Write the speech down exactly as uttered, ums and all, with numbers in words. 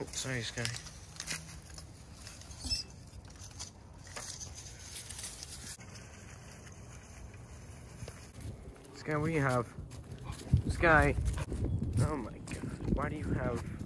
Sorry, Skye. Skye, what do you have? Skye! Oh my god, why do you have